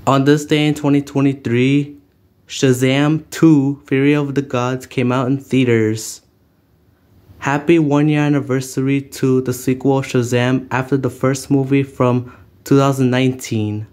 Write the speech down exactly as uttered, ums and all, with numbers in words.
On this day in twenty twenty-three, Shazam two Fury of the Gods came out in theaters. Happy one year anniversary to the sequel Shazam after the first movie from two thousand nineteen.